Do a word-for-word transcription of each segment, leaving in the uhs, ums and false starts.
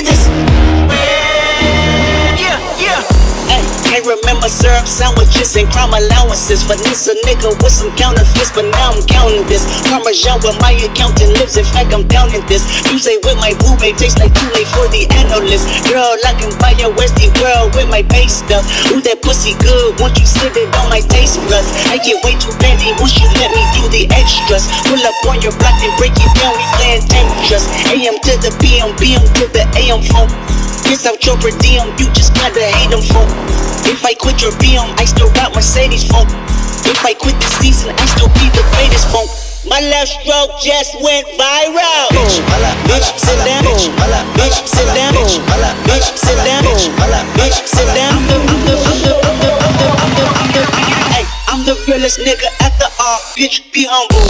Read this. Yeah, yeah. Hey, can't remember syrup sandwiches and crime allowances. Finesse a nigga with some counterfeits, but now I'm counting this. Parmesan where my accountant lives, in fact I'm down in this. You say with my boo babe tastes like too late for the analyst. Girl, I can buy your Westie world with my base stuff. Ooh, that pussy good, once you slip it on my taste buds. I get way too petty once you let me do the extras. Pull up on your block and break it down, we playing Tetris. A M to the P M, P M to the A M phone. Piss out your per diem, you just gotta hate them folk. If I quit your B M, I still rock Mercedes folk. If I quit this season, I still be the greatest folk. My left stroke just went viral. Bitch, bitch, sit down. Bitch, bitch, sit down. Bitch, bitch, sit down. Bitch, sit down. Hey, I'm the realest nigga at the R. Bitch, be humble.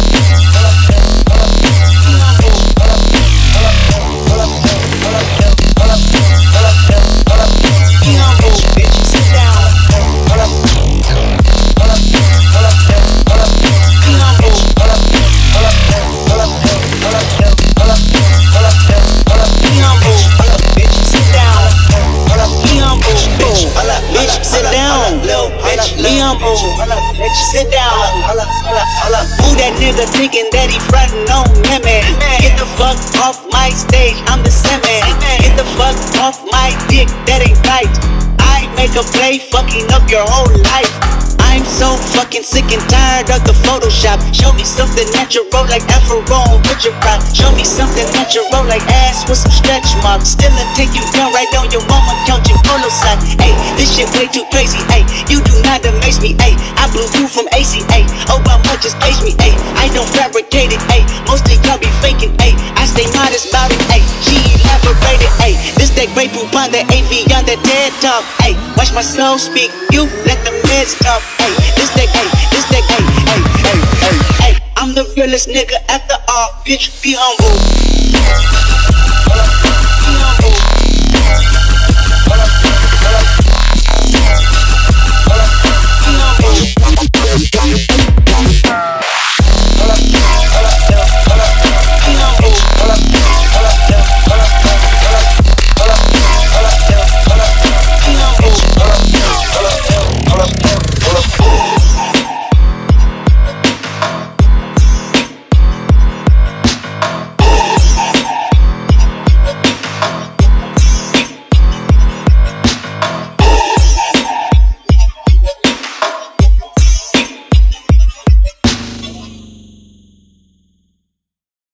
Sit down. Who that nigga thinking that he frontin' on me, man? Get the fuck off my stage, I'm the semen. Get the fuck off my dick, that ain't right. I make a play fucking up your whole life. I'm so fucking sick and tired of the Photoshop. Show me something natural like Afro on picture prop. Show me something natural like ass with some stretch marks. Still and take you down right on your mama couch in polo sock. Ayy, this shit way too crazy. Ayy, you do not amaze me. Ayy, I blew through from A C A. Obama just page me. Ayy, I don't fabricate it. Ayy, most of y'all be faking. Ayy, I stay modest about it. Ayy, she elaborated. Ayy, this that great poop on the A V on that TED talk. Ayy, watch my soul speak. You let the meds talk. Ayy, this that, ayy, this that, ayy, ayy, ayy, ayy, ayy. I'm the realest nigga at the R, bitch, be humble.